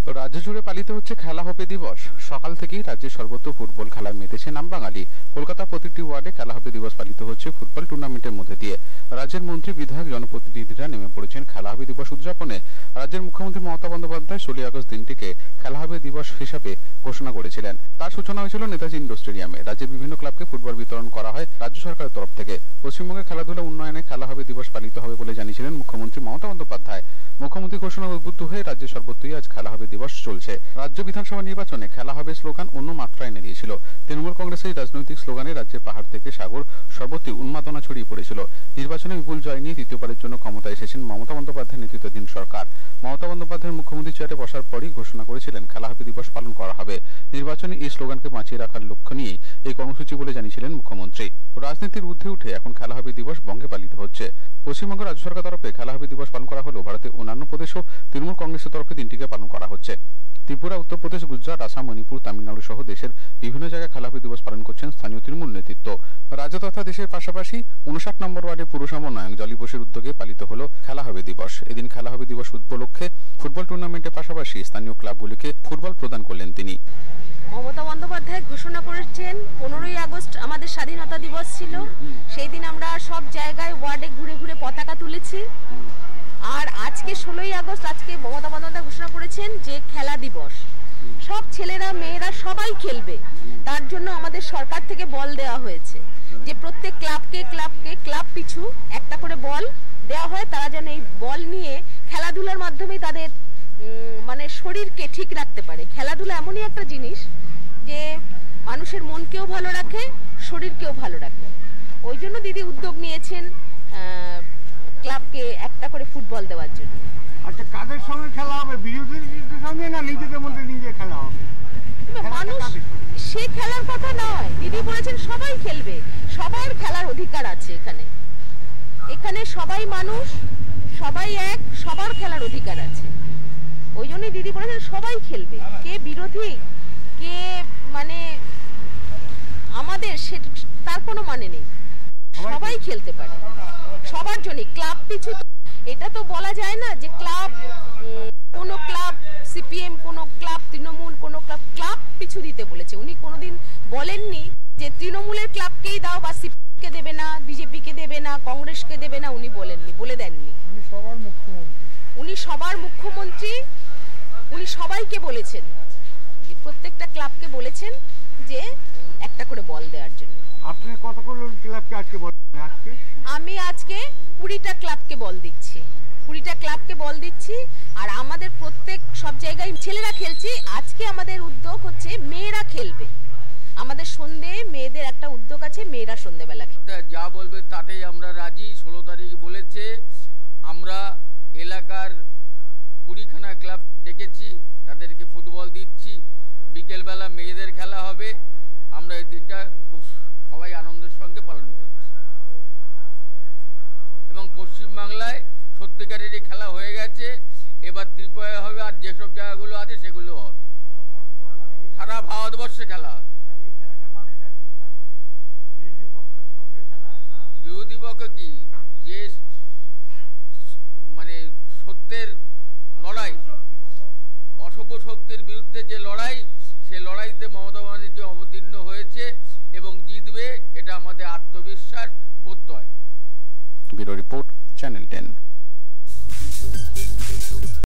রাজ্য জুড়ে পালিত হচ্ছে খেলা হবে দিবস। সকাল থেকেই রাজ্যের সর্বত্র ফুটবল খেলায় মেতেছে নামবাঙালি। কলকাতা প্রতিটি ওয়ার্ডে খেলা হবে দিবস পালিত হচ্ছে ফুটবল টুর্নামেন্টের মধ্যে দিয়ে। রাজ্যের মন্ত্রী, বিধায়ক, জনপ্রতিনিধিরা নেমে পড়েছেন খেলা হবে দিবস উদযাপনে। রাজ্যের মুখ্যমন্ত্রী মমতা বন্দ্যোপাধ্যায় 16 আগস্ট দিনটিকে খেলা হবে দিবস হিসাবে ঘোষণা করেছিলেন। তার সূচনা হয়েছিল নেতাজি ইন্ডোর স্টেডিয়ামে। রাজ্যের বিভিন্ন ক্লাবকে ফুটবল বিতরণ করা হয় রাজ্য সরকারের তরফ থেকে। পশ্চিমবঙ্গে খেলাধুলা উন্নয়নে খেলা হবে দিবস পালিত হবে বলে জানিয়েছিলেন মুখ্যমন্ত্রী মমতা বন্দ্যোপাধ্যায়। মুখ্যমন্ত্রী ঘোষণা উদ্বুদ্ধ হয়ে রাজ্যের সর্বত্রই আজ খেলা হবে দিবস চলছে। রাজ্য বিধানসভা নির্বাচনে খেলা হবে স্লোগান অন্য মাত্রায় এনে দিয়েছিল। তৃণমূল কংগ্রেসের রাজনৈতিক স্লোগানে রাজ্যের পাহাড় থেকে সাগর সর্বত্র উন্মাদনা ছড়িয়ে পড়েছিল। নির্বাচনে বিপুল জয় নিয়ে তৃতীয়বারের জন্য ক্ষমতায় এসেছেন মমতা বন্দ্যোপাধ্যায়ের নেতৃত্বাধীন সরকার। মমতা বন্দ্যোপাধ্যায় মুখ্যমন্ত্রী চেয়ারে বসার পরই ঘোষণা করেছিলেন খেলা হবে দিবস পালন করা হবে। নির্বাচনে এই স্লোগানকে বাঁচিয়ে রাখার লক্ষ্য নিয়ে এই কর্মসূচি বলে জানিয়েছিলেন মুখ্যমন্ত্রী। রাজনীতির ঊর্ধ্বে উঠে এখন খেলা হবে দিবস বঙ্গে পালিত হচ্ছে। পশ্চিমবঙ্গ রাজ্য সরকার তরফে খেলা হবে দিবস পালন করা হলেও ভারতের অন্যান্য প্রদেশও তৃণমূল কংগ্রেসের তরফে দিনটিকে পালন করা হচ্ছে। ত্রিপুরা, উত্তরপ্রদেশ, গুজরাট, আসাম, মণিপুর, তামিলনাড়ু সহ দেশের বিভিন্ন জায়গায় খেলা হবে দিবস পালন করছেন স্থানীয় তৃণমূল নেতৃত্ব। রাজ্য তথা দেশের পাশাপাশি 59 নম্বর ওয়ার্ডে পুর সমন্বয়ক জলি বোসের উদ্যোগে পালিত হলো খেলা হবে দিবস। এদিন খেলা হবে দিবস উপলক্ষে ফুটবল টুর্নামেন্টের পাশাপাশি স্থানীয় ক্লাবগুলিকে ফুটবল প্রদান করলেন তিনি। মমতা বন্দ্যোপাধ্যায় ঘোষণা করেছেন 15ই আগস্ট আমাদের স্বাধীনতা দিবস ছিল। সেই দিন আমরা সব জায়গায় ওয়ার্ডে ঘুরে ঘুরে পতাকা তুলেছি। আর আজকে 16ই আগস্ট, আজকে মমতা বন্দ্যোপাধ্যায় ঘোষণা করেছেন যে খেলা দিবস, সব ছেলেরা মেয়েরা সবাই খেলবে। তার জন্য আমাদের সরকার থেকে বল দেওয়া হয়েছে যে প্রত্যেক ক্লাব পিছু একটা করে বল দেওয়া হয়। তারা যেন এই বল নিয়ে খেলাধুলার মাধ্যমে তাদের মানে শরীরকে ঠিক রাখতে পারে। খেলাধুলা এমনই একটা জিনিস যে মানুষের মনকেও ভালো রাখে, শরীরকেও ভালো রাখে। ওই জন্য দিদি উদ্যোগ নিয়েছেন ক্লাবকে একটা করে ফুটবল দেওয়ার জন্য। আচ্ছা, কাদের সঙ্গে খেলা হবে? বিরোধীদের সঙ্গে না নিজেদের মধ্যে নিজে খেলা হবে? মানুষ সে খেলার কথা নয়, দিদি বলেছেন সবাই খেলবে, সবার খেলার অধিকার আছে এখানে। এখানে সবাই মানুষ, সবাই এক, সবার খেলার অধিকার আছে। ওই জন্যই দিদি বলেছেন সবাই খেলবে। কে বিরোধী, কে মানে আমাদের তার কোনো মানে নেই, সবাই খেলতে পারে, সবার জন্য। ক্লাব পিছু এটা তো বলা যায় না যে ক্লাব, কোনো ক্লাব সিপিএম, কোনো ক্লাব তৃণমূল, কোনো ক্লাব পিছু দিতে বলেছে। উনি কোনোদিন বলেননি যে তৃণমূলের ক্লাবকেই দাও বা সিপিএমকে দেবে না, বিজেপিকে দেবে না, কংগ্রেসকে দেবে না। উনি বলেননি, বলে দেননি। উনি সবার মুখ্যমন্ত্রী। উনি সবাইকে বলেছেন, প্রত্যেকটা ক্লাবকে বলেছেন যে একটা করে বল দেওয়ার জন্য। আপনি কতগুলো ক্লাবকে আজকে বলছেন? আমি আজকে 20টা ক্লাবকে বল দিচ্ছি, 20টা ক্লাবকে বল দিচ্ছি। আর আমাদের প্রত্যেক সব জায়গায় ছেলেরা খেলছি। আজকে আমাদের উদ্যোগ হচ্ছে মেয়েরা খেলবে। আমাদের সন্ধে মেয়েদের একটা উদ্যোগ আছে, মেয়েরা সন্ধ্যেবেলা খেলবে। যা বলবে তাতেই আমরা রাজি। 16 তারিখ বলেছে, আমরা এলাকার 20খানা ক্লাব ডেকেছি, তাদেরকে ফুটবল দিচ্ছি। বিকেলবেলা মেয়েদের খেলা হবে। আমরা এই দিনটা খুব সবাই আনন্দের সঙ্গে পালন করছি এবং পশ্চিমবাংলায় সত্যিকারেরই খেলা হয়ে গেছে। এবার ত্রিপুরায় হবে, আর যেসব জায়গাগুলো আছে সেগুলো হবে। সারা ভারতবর্ষে খেলা হবে। বিরোধী পক্ষ কি, যে মানে সত্যের লড়াই, অশুভ শক্তির বিরুদ্ধে যে লড়াই, সে লড়াইতে মমতা ব্যানার্জি যে অবতীর্ণ হয়েছে এবং জিতবে, এটা আমাদের আত্মবিশ্বাস, প্রত্যয়। Bureau report, channel 10।